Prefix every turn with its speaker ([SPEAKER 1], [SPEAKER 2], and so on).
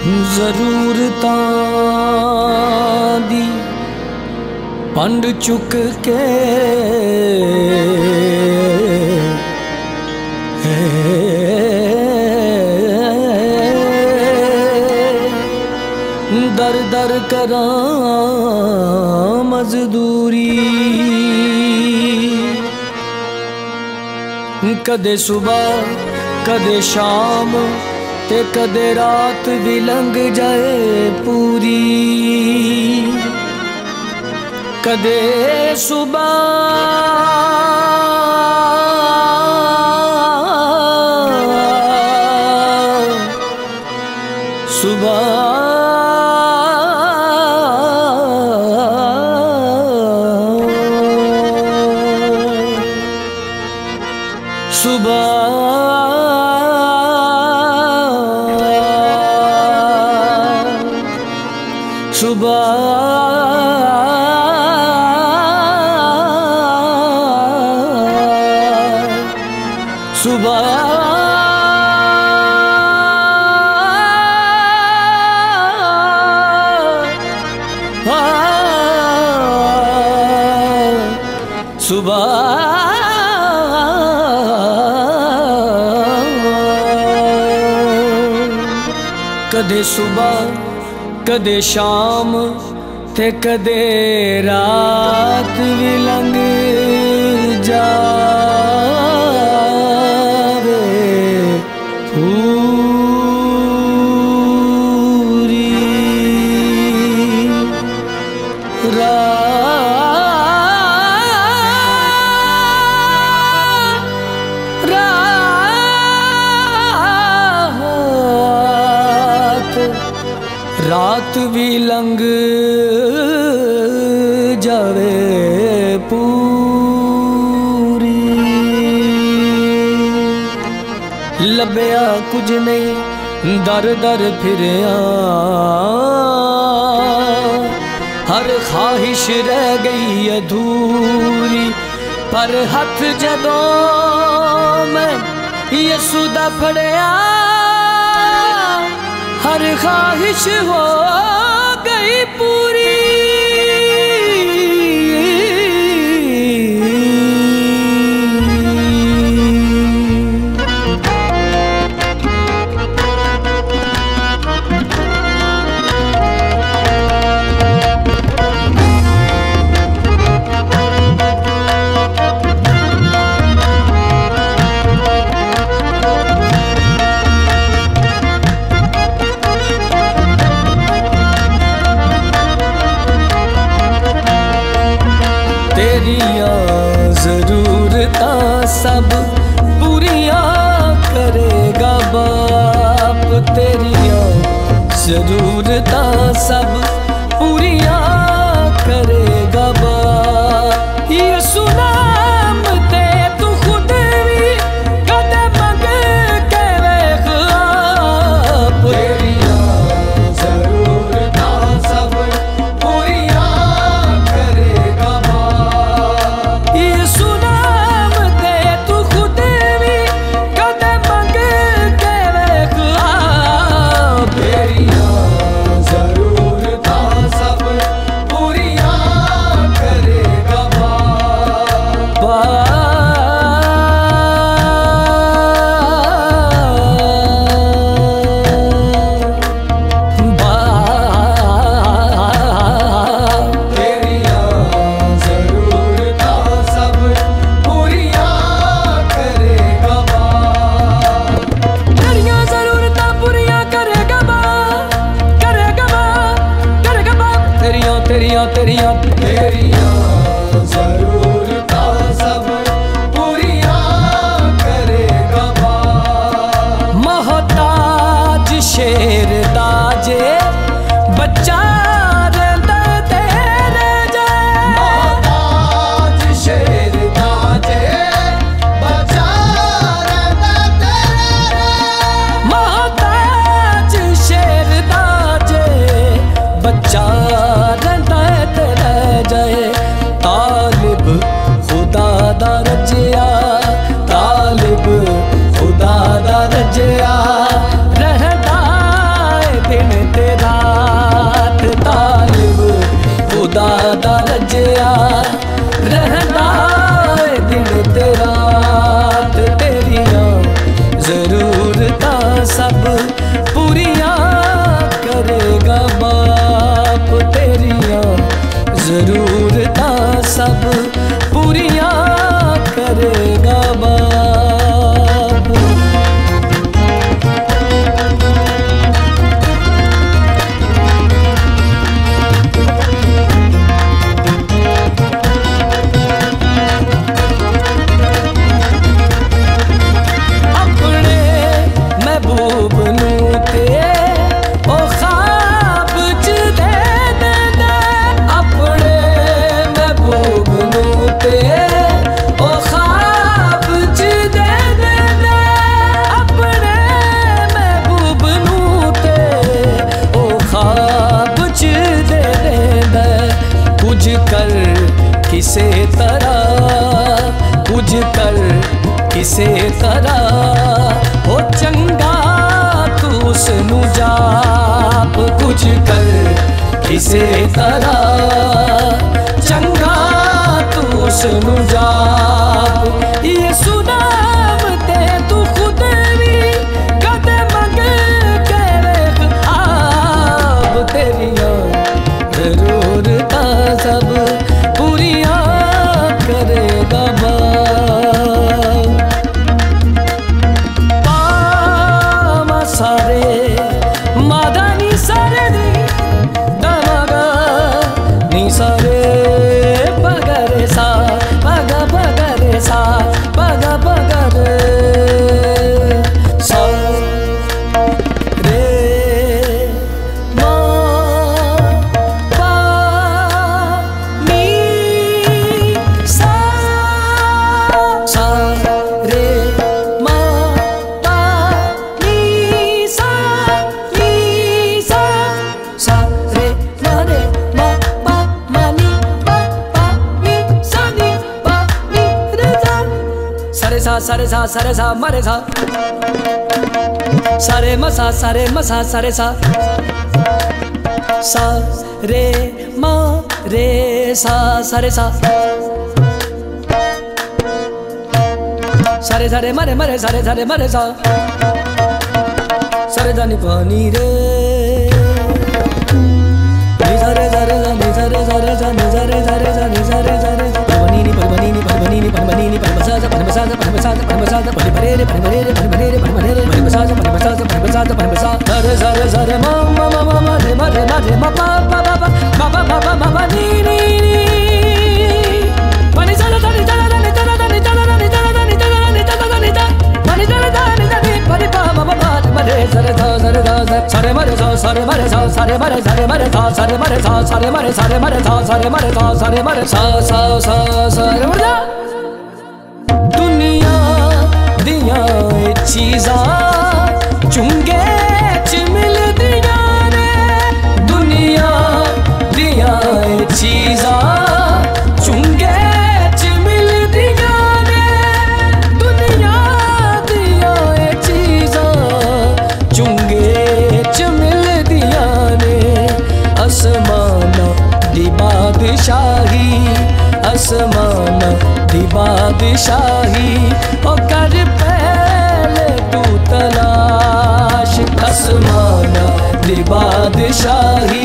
[SPEAKER 1] जरूरतां दी पंड चुक के दर दर करां मजदूरी। कदे सुबह कदे शाम ते कदे रात भी लंघ जाए पूरी। कदे सुबह सुबह सुबह सुबह सुबह सुबह कदे सुबह कदे शाम ते कदे रात भी लंघ जावे पूरी। रात भी लंघ जावे पूरी। लभया कुछ नहीं दर दर फिरया, हर ख्वाहिश रह गई अधूरी। पर हथ जदों मैं यसू दा फड़या, हर ख्वाहिश हो गई पूरी। जरूरतां सब पूरियां करेगा बाप, तेरियां जरूरतां सब पूरियां करेगा बाप। यीशु नाम ते तू खुद भी कदे मंग के वेख आप, तेरियां जरूरतां सब पूरियां करेगा बाप। यीशु नाम ते तू खुद भी कदे मंग के वेख आप, तेरियां जरूरतां सब सजया रहंदा है दिन ते रात तेरियां जरूरतां सब पूरियां करेगा बाप तेरियां जरूरतां सब पूरियां करेगा बाप। किसे तरह कुछ कर किसे तरह हो चंगा तू उसनू जाप कुछ कर किसे तरह चंगा तू उसनू जाप। ये सुनाम ते तू खुद भी कद मंग के वेख आप तेरियां जरूरतां सब पूरियां करेगा बाप। पामा सारे मादा नी सारे नी दमागा नी सारे पगरे सा पगा पगरे सा पगा पगरे सा रे सारे सा सारे सा मरे सा सारे मसा सारे सा रे मा रे सा सारे सा सारे सारे मरे मरे सारे सारे मरे सा सारे जानी पानी रे नि सारे सारे जानी सारे सारे जानी सारे सारे जानी सारे सारे परबनी परबनी परबनी परबसा परबसा परबसा परबसा परबरे रे परबरे रे परबरे रे परबरे रे परबसा परबसा परबसा परबसा सारे सारे सारे मा मा मा मा मा रे मा रे मा रे मा पा पा पा पा मा मा मा मा नी नी नी मनी सारे सारे सारे सारे सारे सारे सारे सारे सारे मनी सारे सारे सारे परी पा मा मा मरे सारे सारे सारे मरे सारे मरे सारे मरे सारे मरे सारे मरे सारे मरे सारे मरे सारे मरे सारे मरे सा सा सा सारे मरे दुनिया दिया चीज़ा चुंगे च मिल दिया ने दुनिया दिया चीज़ा चुंगे च मिल दिया ने दुनिया दिया चीज़ा चुंगे च मिल दिया ने आसमाना दी बादशाही आसमाना दी बादशाही ओ कर पहले तू तलाश आसमाना दी बादशाही